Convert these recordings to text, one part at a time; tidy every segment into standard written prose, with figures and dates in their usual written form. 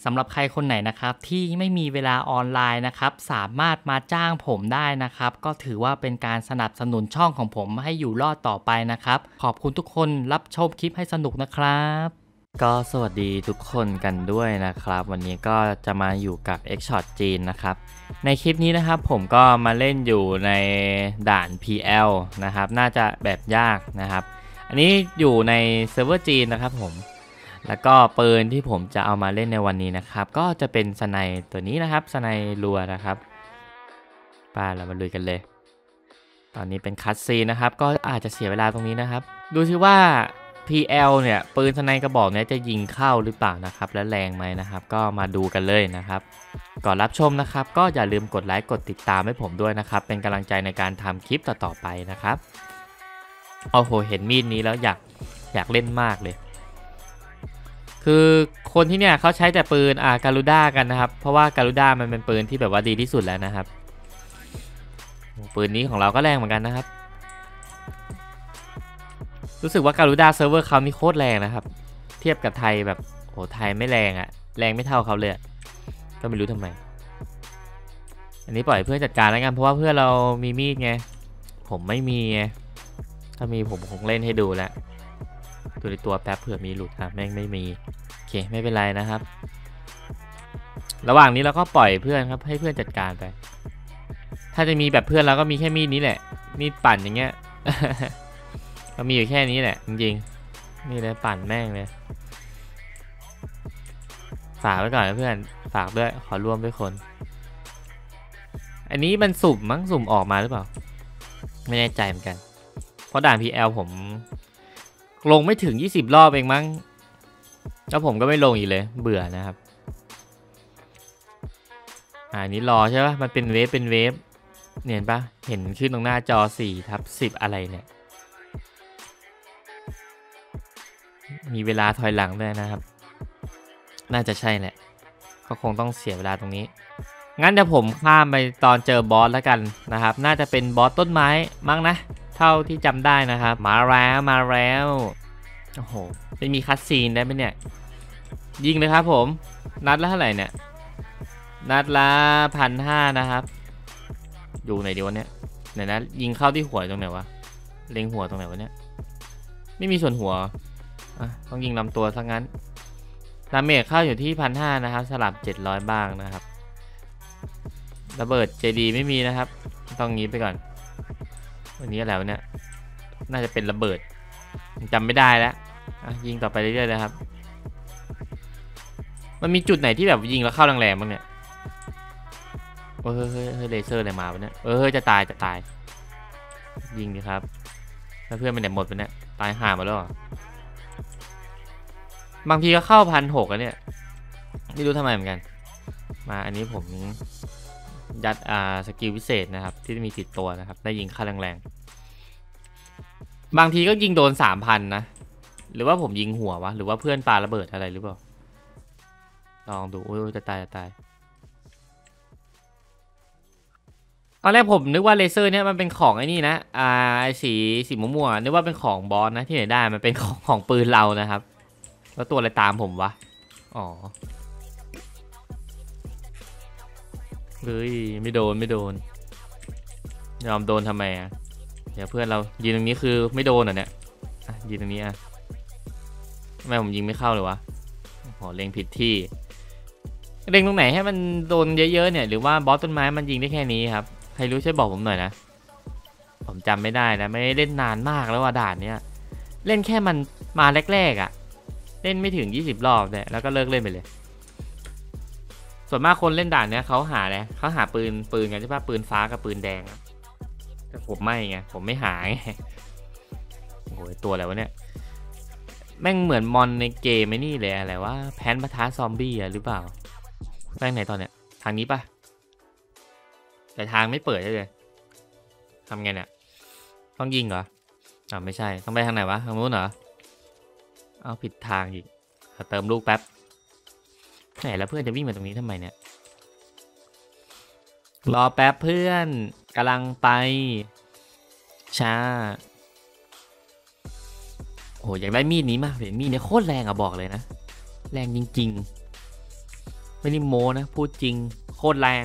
สำหรับใครคนไหนนะครับที่ไม่มีเวลาออนไลน์นะครับสามารถมาจ้างผมได้นะครับก็ถือว่าเป็นการสนับสนุนช่องของผมให้อยู่รอดต่อไปนะครับขอบคุณทุกคนรับชมคลิปให้สนุกนะครับก็สวัสดีทุกคนกันด้วยนะครับวันนี้ก็จะมาอยู่กับ X-Shot จีนนะครับในคลิปนี้นะครับผมก็มาเล่นอยู่ในด่าน PL นะครับน่าจะแบบยากนะครับอันนี้อยู่ในเซิร์ฟเวอร์จีนนะครับผมแล้วก็ปืนที่ผมจะเอามาเล่นในวันนี้นะครับก็จะเป็นสไนตัวนี้นะครับสไนรัวนะครับไปเรามาลุยกันเลยตอนนี้เป็นคัตซีนะครับก็อาจจะเสียเวลาตรงนี้นะครับดูซิว่า PL เนี่ยปืนสไนกระบอกนี้จะยิงเข้าหรือเปล่านะครับและแรงไหมนะครับก็มาดูกันเลยนะครับก่อนรับชมนะครับก็อย่าลืมกดไลค์กดติดตามให้ผมด้วยนะครับเป็นกำลังใจในการทำคลิปต่อๆไปนะครับโอ้โหเห็นมีดนี้แล้วอยากเล่นมากเลยคือคนที่เนี่ยเขาใช้แต่ปืนการูด้ากันนะครับเพราะว่าการูด้ามันเป็นปืนที่แบบว่าดีที่สุดแล้วนะครับปืนนี้ของเราก็แรงเหมือนกันนะครับรู้สึกว่าการูด้าเซิร์ฟเวอร์เขานี่โคตรแรงนะครับเทียบกับไทยแบบโอ้ไทยไม่แรงอะแรงไม่เท่าเขาเลยก็ไม่รู้ทำไมอันนี้ปล่อยเพื่อนจัดการแล้วกันเพราะว่าเพื่อนเรามีมีดไงผมไม่มีไงถ้ามีผมคงเล่นให้ดูแล้วดูในตัวแป๊บเผื่อมีหลุดครับแม่งไม่มีโอเคไม่เป็นไรนะครับระหว่างนี้เราก็ปล่อยเพื่อนครับให้เพื่อนจัดการไปถ้าจะมีแบบเพื่อนเราก็มีแค่มีดนี้แหละมีดปั่นอย่างเงี้ย ก็มีอยู่แค่นี้แหละจริงๆนี่เลยปั่นแม่งเลยฝากไว้ก่อนนะเพื่อนฝากด้วยขอร่วมด้วยคนอันนี้มันสุ่มมั้งสุ่มออกมาหรือเปล่าไม่แน่ใจเหมือนกันเพราะด่าน PL ผมลงไม่ถึง20รอบเองมั้งแล้วผมก็ไม่ลงอีกเลยเบื่อนะครับอันนี้รอใช่ปะมันเป็นเวฟเห็นปะเห็นขึ้นตรงหน้าจอ4/10อะไรเนี่ยมีเวลาถอยหลังด้วยนะครับน่าจะใช่แหละก็คงต้องเสียเวลาตรงนี้งั้นเดี๋ยวผมข้ามไปตอนเจอบอสแล้วกันนะครับน่าจะเป็นบอสต้นไม้มั้งนะเท่าที่จำได้นะครับมาแล้วโอ้โหไม่มีคัตซีนได้ไหมเนี่ยยิงเลยครับผมนัดละเท่าไหร่เนี่ยนัดละ1,500นะครับอยู่ไหนดีวะเนี่ยไหนนะยิงเข้าที่หัวตรงไหนวะเล็งหัวตรงไหนวะเนี่ยไม่มีส่วนหัวต้องยิงลำตัวซะงั้นดาเมจเข้าอยู่ที่1,500นะครับสลับ700บ้างนะครับระเบิด JD ไม่มีนะครับต้องงี้ไปก่อนวันนี้อะไรวะเนี่ยน่าจะเป็นระเบิดจำไม่ได้แล้วยิงต่อไปเรื่อยๆนะครับมันมีจุดไหนที่แบบยิงแล้วเข้าแรงๆบ้างเนี่ยเฮ้ยเลเซอร์อะไรมาวะเนี่ยจะตายยิงดิครับแล้วเพื่อนมันไหนหมดไปเนี่ยตายห่ามาแล้วบางทีก็เข้า1,600แล้วเนี่ยไม่รู้ทำไมเหมือนกันมาอันนี้ผมยัดสกิลพิเศษนะครับที่มีติดตัวนะครับได้ยิงค่าแรงๆบางทีก็ยิงโดน 3,000 นะหรือว่าผมยิงหัววะหรือว่าเพื่อนปาระเบิดอะไรหรือเปล่าลองดูจะตายตอนแรกผมนึกว่าเลเซอร์เนี่ยมันเป็นของไอ้นี่นะไอ้สีม่วงๆนึกว่าเป็นของบอสนะที่ไหนได้มันเป็นของปืนเรานะครับแล้วตัวอะไรตามผมวะอ๋อเฮ้ยไม่โดนยอมโดนทำไมเดี๋ยวเพื่อนเรายิงตรงนี้คือไม่โดนเนี่ยยิงตรงนี้ทำไมผมยิงไม่เข้าเลยวะโอ้เล็งผิดที่เล็งตรงไหนให้มันโดนเยอะๆเนี่ยหรือว่าบอสต้นไม้มันยิงได้แค่นี้ครับใครรู้ช่วยบอกผมหน่อยนะผมจำไม่ได้นะไม่ได้เล่นนานมากแล้วว่าด่านเนี้ยเล่นแค่มันมาแรกๆเล่นไม่ถึง20รอบเนี่ยแล้วก็เลิกเล่นไปเลยส่วนมากคนเล่นด่านเนี้ยเขาหาปืนกันใช่ปะปืนฟ้ากับปืนแดงแต่ผมไม่ไงผมไม่หาไงโอ้ยตัวอะไรวะเนี่ยแม่งเหมือนมอนในเกมไม่นี่เลยอะไรว่าแพนปะทะซอมบี้หรือเปล่าแม่งไหนตอนเนี้ยทางนี้ปะแต่ทางไม่เปิดเลยทำไงเนี่ยต้องยิงเหรอไม่ใช่ต้องไปทางไหนวะทางนู้นเหรอเอาผิดทางอีกเติมลูกแป๊บไหนแล้วเพื่อนจะวิ่งมาตรงนี้ทำไมเนี่ยรอแป๊บเพื่อนกำลังไปช้าโอ้อยากได้มีดนี้มากเลยมีดนี้โคตรแรงบอกเลยนะแรงจริงไม่ได้โม้นะพูดจริงโคตรแรง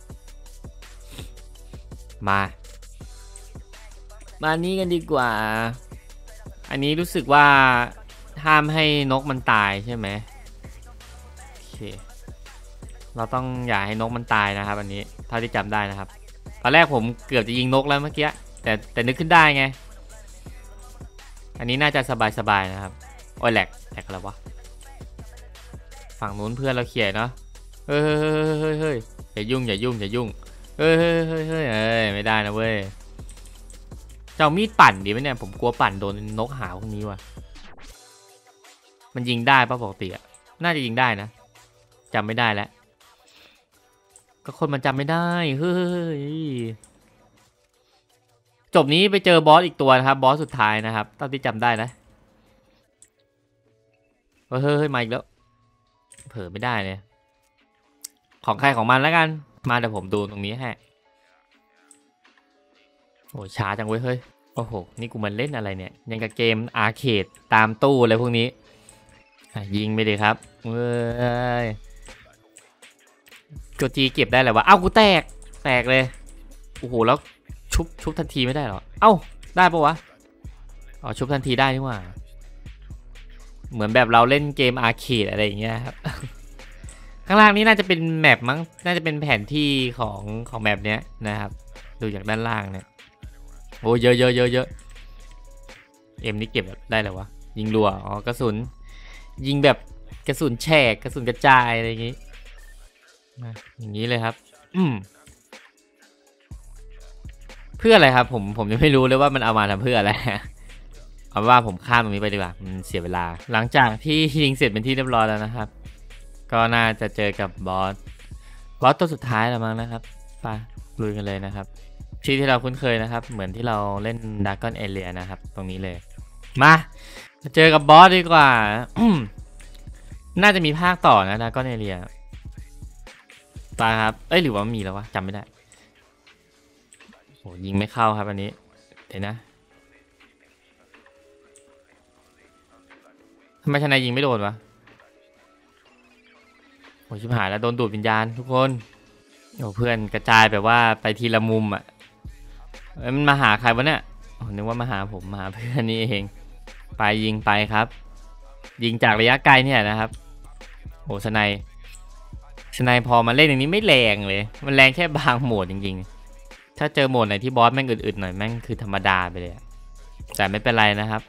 มานี้กันดีกว่าอันนี้รู้สึกว่าห้ามให้นกมันตายใช่ไหมโอเคเราต้องอย่าให้นกมันตายนะครับอันนี้เท่าที่จำได้นะครับตอนแรกผมเกือบจะยิงนกแล้วเมื่อกี้แต่นึกขึ้นได้ไงอันนี้น่าจะสบายๆนะครับโอ้ยแหลกแล้ววะฝั่งนู้นเพื่อนเราเขียนเนาะเฮ้ยอย่ายุ่งเฮ้ยไม่ได้นะเว้ยเจ้ามีดปั่นดีไหมเนี่ยผมกลัวปั่นโดนนกหาพวกนี้ว่ะมันยิงได้ป่ะปกติอะน่าจะยิงได้นะจำไม่ได้แล้วก็คนมันจำไม่ได้เฮ้ยจบนี้ไปเจอบอสอีกตัวนะครับบอสสุดท้ายนะครับตอนที่จำได้นะเฮ้ยมาอีกแล้วเผลอไม่ได้เลยของใครของมันแล้วกันมาเดี๋ยวผมดูตรงนี้ให้โอ้ช้าจังเว้ยเฮ้ยโอ้โหนี่กูมันเล่นอะไรเนี่ยยังกับเกมอาร์เคดตามตู้อะไรพวกนี้ยิงไปเลยครับเว้ยกดจีเก็บได้แหละวะเอ้ากูแตกเลยโอ้โหแล้วชุบทันทีไม่ได้หรอเอ้าได้ปะวะอ๋อชุบทันทีได้นี่หว่าเหมือนแบบเราเล่นเกมอาร์เคดอะไรอย่างเงี้ยครับข้างล่างนี้น่าจะเป็นแมปมั้งน่าจะเป็นแผนที่ของแมปเนี้ยนะครับดูจากด้านล่างเนี่ยโอ้เยอะเอ็มนี่เก็บได้เลยวะยิงรัวอ๋อกระสุนยิงแบบกระสุนแฉกกระสุนกระจายอะไรอย่างงี้อย่างนี้เลยครับเพื่ออะไรครับผมยังไม่รู้เลยว่ามันเอามาทำเพื่ออะไรเอาว่าผมข้ามตรงนี้ไปดีกว่ามันเสียเวลาหลังจากที่ยิงเสร็จเป็นที่เรียบร้อยแล้วนะครับก็น่าจะเจอกับบอสตัวสุดท้ายแล้วมั้งนะครับไปลุยกันเลยนะครับที่เราคุ้นเคยนะครับเหมือนที่เราเล่น Dragon Area นะครับตรงนี้เลยมาเจอกับบอสดีกว่าน่าจะมีภาคต่อนะ Dragon Area ไปครับหรือว่ามีแล้ววะจำไม่ได้โหยิงไม่เข้าครับอันนี้เดี๋ยวนะทำไมชนายยิงไม่โดนวะโหชิบหายแล้วโดนดูดวิญญาณทุกคนโอ้เพื่อนกระจายแบบว่าไปทีละมุมอ่ะมันมาหาใครวะเนี่ยนึกว่ามาหาผมมาหาเพื่อนนี่เองไปยิงไปครับยิงจากระยะไกลเนี่ยนะครับโอ้สไนพอมาเล่นอย่างนี้ไม่แรงเลยมันแรงแค่บางโหมดจริงๆถ้าเจอโหมดไหนที่บอสแม่งอึดๆหน่อยแม่งคือธรรมดาไปเลยแต่ไม่เป็นไรนะครับ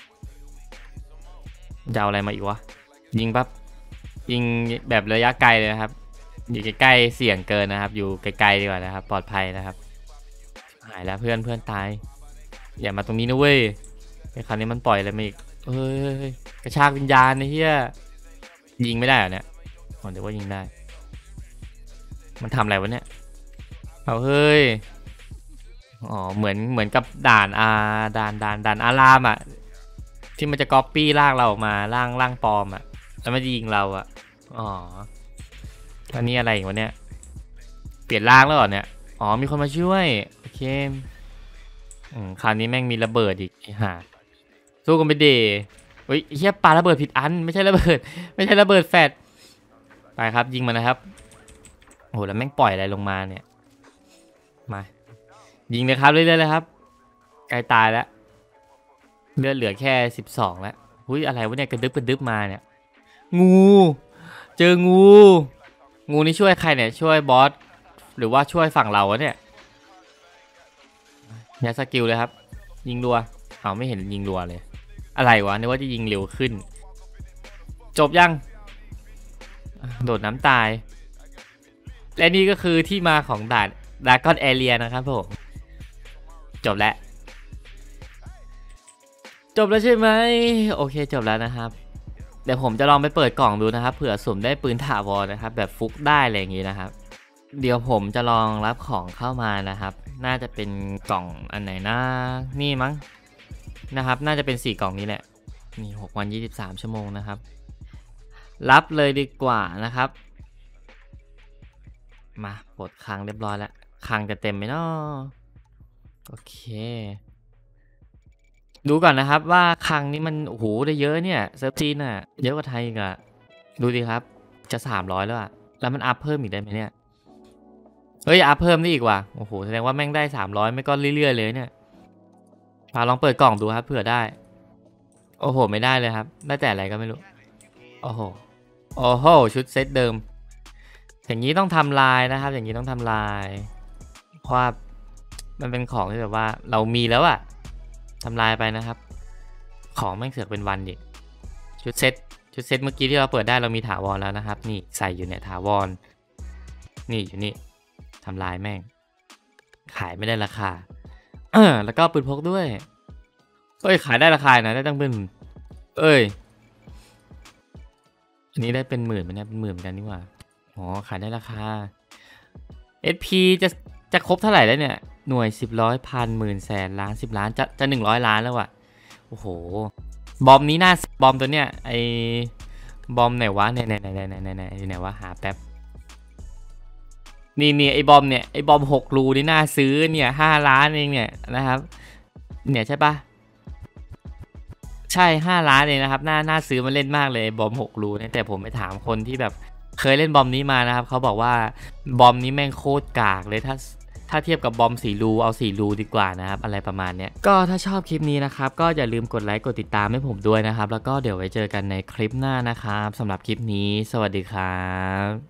จะเอาอะไรมาอีกวะยิงปั๊บยิงแบบระยะไกลเลยนะครับอยู่ใกล้ๆเสี่ยงเกินนะครับอยู่ไกลๆดีกว่านะครับปลอดภัยนะครับหายแล้วเพื่อนตายอย่ามาตรงนี้นะเว้ยไอ้คราวนี้มันปล่อยอะไรมาอีกเฮ้ยกระชากวิญญาณไอ้เหี้ยยิงไม่ได้เหรอเนี่ยเดี๋ยวว่ายิงได้มันทำอะไรวะเนี่ยเอาเฮ้ยอ๋อเหมือนกับด่านอารามอ่ะที่มันจะก๊อปปี้ร่างเราออกมาร่างปลอมอ่ะแล้วมันยิงเราอ่ะอ๋ออันนี้อะไรวะเนี่ยเปลี่ยนร่างแล้วเหรอเนี่ยอ๋อมีคนมาช่วยโอเคคราวนี้แม่งมีระเบิดอีกห่าสู้กันไปเดย์เฮ้ยเฮียปาระเบิดผิดอันไม่ใช่ระเบิดแฟดไปครับยิงมันนะครับโอ้โหแล้วแม่งปล่อยอะไรลงมาเนี่ยมายิงเลยครับเรื่อยๆเลยครับใกล้ตายแล้วเลือดเหลือแค่12แล้วหุ้ยอะไรวะเนี่ยกระดึบมาเนี่ยงูเจองูนี่ช่วยใครเนี่ยช่วยบอสหรือว่าช่วยฝั่งเราวะเนี่ยยัดสกิลเลยครับยิงรัวเอาไม่เห็นยิงรัวเลยอะไรวะนึกว่าจะยิงเร็วขึ้นจบยังโดดน้ำตายและนี่ก็คือที่มาของด่าน Dragon Area นะครับผมจบแล้วใช่ไหมโอเคจบแล้วนะครับเดี๋ยวผมจะลองไปเปิดกล่องดูนะครับเผื่อสุ่มได้ปืนถาวรนะครับแบบฟุกได้อะไรอย่างงี้นะครับเดี๋ยวผมจะลองรับของเข้ามานะครับน่าจะเป็นกล่องอันไหนนะนี่มั้งนะครับน่าจะเป็น4กล่องนี้แหละนี่6 วัน 23 ชั่วโมงนะครับรับเลยดีกว่านะครับมาปลดคลังเรียบร้อยแล้วคลังจะเต็มไหมเนาะโอเคดูก่อนนะครับว่าคลังนี้มันโอ้โหได้เยอะเนี่ยเซิร์ฟจีนน่ะเยอะกว่าไทยอีกอะดูดิครับจะ300แล้วอะแล้วมันอัพเพิ่มอีกได้ไหมเนี่ยเฮ้ยอัพเพิ่มได้อีกว่ะโอ้โหแสดงว่าแม่งได้300ไม่ก็เรื่อยๆเลยเนี่ยลองเปิดกล่องดูครับเผื่อได้โอ้โหไม่ได้เลยครับได้แต่อะไรก็ไม่รู้โอ้โหโอ้โหชุดเซตเดิมอย่างนี้ต้องทำลายนะครับอย่างนี้ต้องทำลายเพราะว่ามันเป็นของที่แบบว่าเรามีแล้วอะทำลายไปนะครับของแม่งเสือกเป็นวันดิชุดเซตเมื่อกี้ที่เราเปิดได้เรามีถาวรแล้วนะครับนี่ใส่อยู่เนี่ยถาวรนี่อยู่นี่ทำลายแม่งขายไม่ได้ราคาแล้วก็ปืนพกด้วยเอ้ยขายได้ราคานะได้ตั้งเป็นเอ้ยอันนี้ได้เป็นหมื่นไหมเนี่ยเป็นหมื่นเหมือนกันนี่หว่าอ๋อขายได้ราคา SP จะครบเท่าไหร่แล้วเนี่ยหน่วย10ร้อยพันหมื่นแสนล้าน10 ล้านจะ100 ล้านแล้วว่ะโอ้โหบอมนี้น่าบอมตัวเนี้ยไอบอมไหนวะไหนวะหาแป๊บนี่ไอบอมเนี่ยไอบอม6รูนี่น่าซื้อเนี่ย5 ล้านเองเนี่ยนะครับเนี่ยใช่ปะใช่5 ล้านเองนะครับน่าซื้อมาเล่นมากเลยบอม6รูเนี่ยแต่ผมไปถามคนที่แบบเคยเล่นบอมนี้มานะครับเขาบอกว่าบอมนี้แม่งโคตรกากเลยถ้าเทียบกับบอม4 รูเอา4 รูดีกว่านะครับอะไรประมาณเนี้ยก็ถ้าชอบคลิปนี้นะครับก็อย่าลืมกดไลค์กดติดตามให้ผมด้วยนะครับแล้วก็เดี๋ยวไว้เจอกันในคลิปหน้านะครับสำหรับคลิปนี้สวัสดีครับ